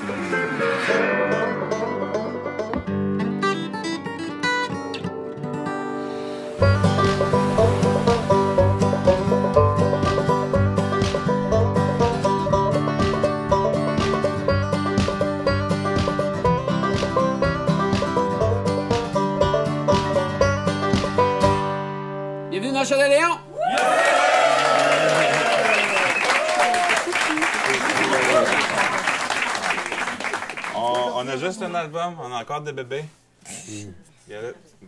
Bienvenue dans le Chat de Léon! On a juste un album, on a encore des bébés. Get it? B.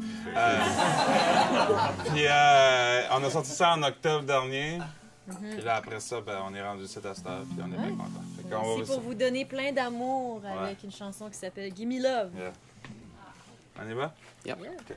Puis on a sorti ça en octobre dernier. Puis là, après ça, ben, on est rendu cette star, puis on est bien contents. C'est pour vous donner plein d'amour avec une chanson qui s'appelle Gimme Love. Yeah. On y va? Yep. Yeah. OK.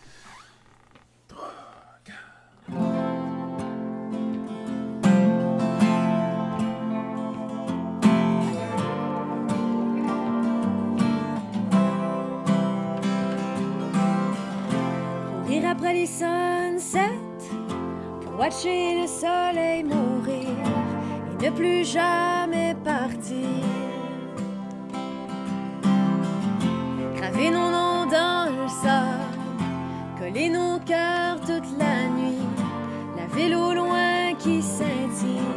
Courir après les sunsets pour watcher le soleil mourir et ne plus jamais partir. Graver nos noms dans le sable, coller nos cœurs toute la nuit, la ville au loin qui scintille.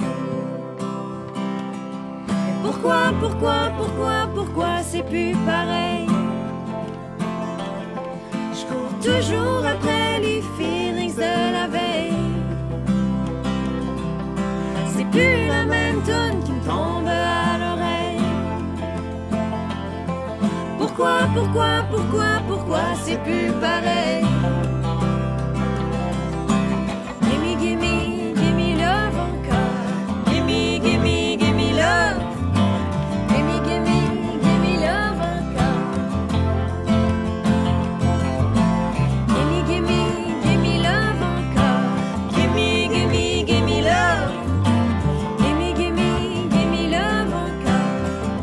Mais pourquoi c'est plus pareil? Je cours toujours après les feelings de la veille. C'est plus la même tune qui me tombe à l'oreille. Pourquoi c'est plus pareil? Gimme, gimme, gimme love encore. Gimme, gimme, gimme love. Gimme, gimme, gimme love encore. Gimme, gimme, gimme love encore. Gimme, gimme, gimme love. Gimme, gimme, gimme love encore.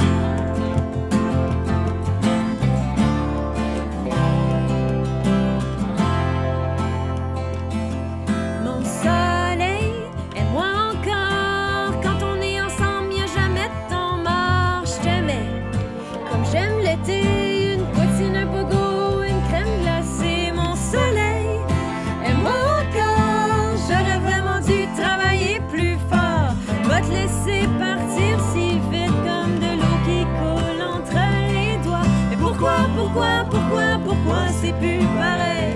Mon soleil, aime-moi encore. Quand on est ensemble, y'a jamais de temps mort. Je t'aimais comme j'aime l'été. Une poutine, un pogo, une crème glacée. Mon soleil, aime-moi encore. J'aurais vraiment dû travailler plus fort. Va te laisser partir si vite comme de l'eau qui coule entre les doigts. Mais pourquoi c'est plus pareil?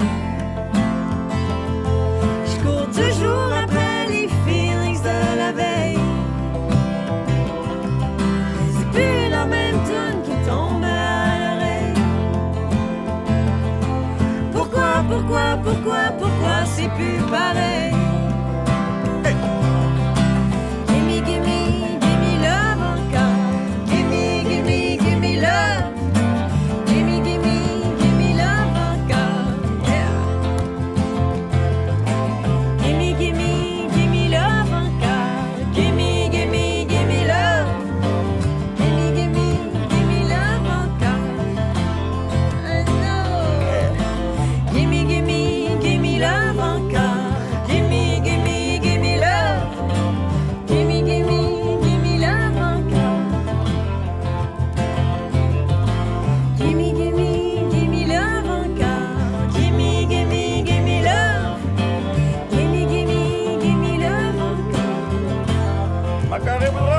Je cours toujours après les feelings de la veille. C'est plus la même tune qui tombe à l'oreille. Pourquoi c'est plus pareil? Gimme, gimme, gimme love encore. Gimme, gimme, gimme love. Gimme, gimme, gimme love encore. Yeah. Gimme, gimme, gimme love encore. Gimme, gimme, gimme love. Gimme, gimme, gimme love encore. I know. Gimme, gimme, gimme love encore. Gimme, gimme, gimme love. Gimme, gimme, gimme love encore. Gimme, gimme, gimme love encore. Gimme, gimme, gimme love. Gimme, gimme, gimme love encore. Macarena!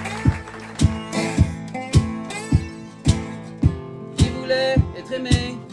Qui voulait être aimé